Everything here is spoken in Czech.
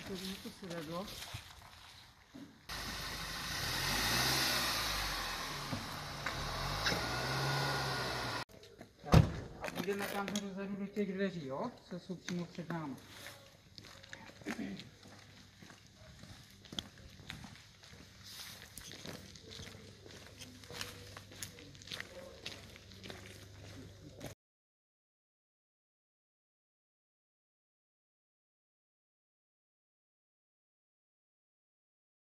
Vidíme to sedadlo. A půjdeme tam dozadu do těch dveří, jo? Co jsou přímo před námi.